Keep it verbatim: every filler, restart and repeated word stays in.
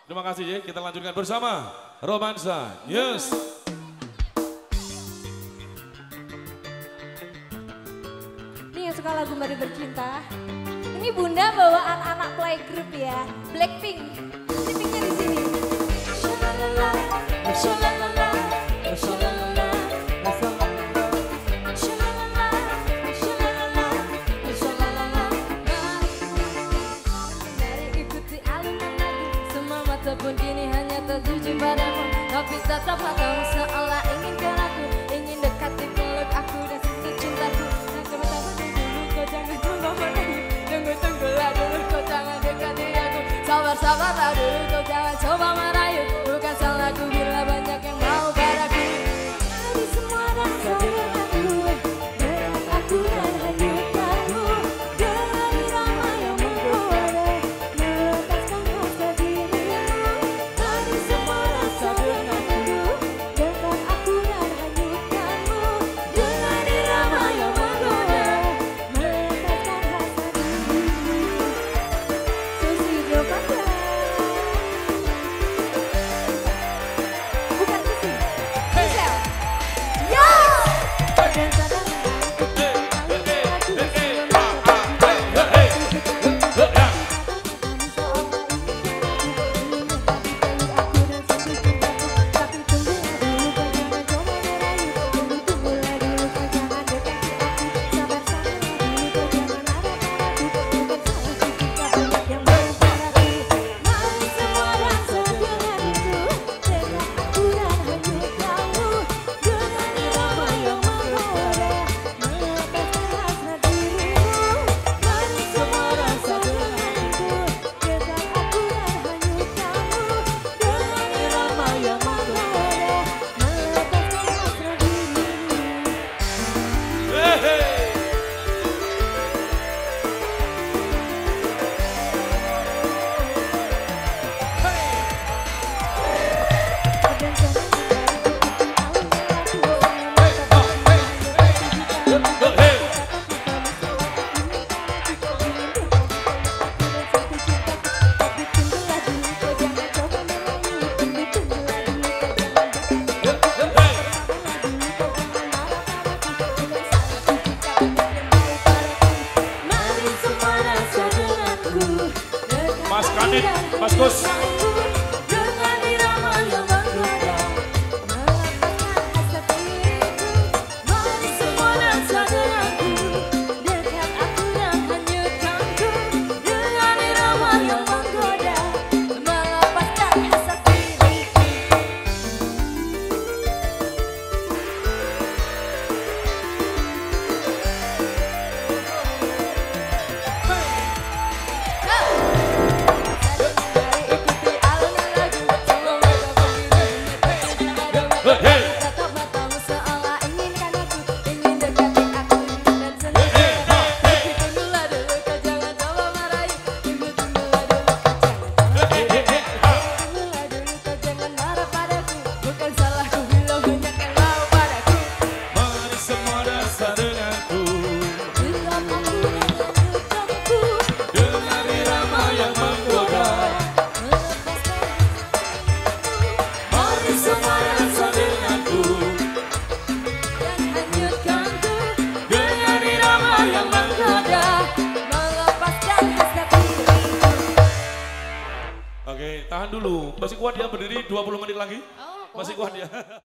Terima kasih ya, kita lanjutkan bersama Romansa. Yes. Nih yang suka lagu Mari Bercinta. Ini Bunda bawa anak-anak playgroup ya, Blackpink. Ini pinknya di sini. Shalalala, shalalala, shalalala, shalalala, shalalala, shalalala. Mari ikuti alunan lagu, semua mata pun kini hanya tertuju padamu. Tapi tatap matamu seolah inginkan aku, ingin dekati peluk aku dan sentuh cintaku. Nah coba-coba dulu, kau jangan coba merayu. Tunggu-tunggulah dulu, kau jangan dekati aku. Sabar-sabarlah dulu, kau jangan coba merayu. Bukan salahku bila banyak yang mau padaku. Mari semua dan sayangku, dengan aku dan hanya kamu. Dengan irama yang menggoda, melepaskan rasa dirimu. Mari semua dan sayangku, dengan aku dan hanya kamu. Dengan irama yang menggoda, melepaskan rasa dirimu. Susi Jokanda. Bukan Susi, Michelle. Yo! Dan sadar Mas Kanit, Mas Gus. dengan irama yang menggoda, melepaskan hasrat diriku. Mari semua dansa denganku, dekat aku dan hanyutkanku. Dengan irama yang menggoda, melepaskan hasrat diriku. Tatap matamu seolah inginkan aku, ingin dekati aku dan sentuh cintaku. Tapi tunggulah dulu, kau jangan coba merayu. Tunggu-tunggulah dulu, kau jangan Tunggulah dulu, kau jangan marah padaku. Bukan salahku bila banyak yang mau padaku. Mari semua dansa denganku, Bila aku dan hanyutkanku, dengan irama yang menggoda. Mari semua dansa denganku, dan hanyutkanku. dengan irama yang menggoda. Melepaskan hasrat diriku. Oke, tahan dulu. Masih kuat ya berdiri dua puluh menit lagi? Oh, Masih kuat ya?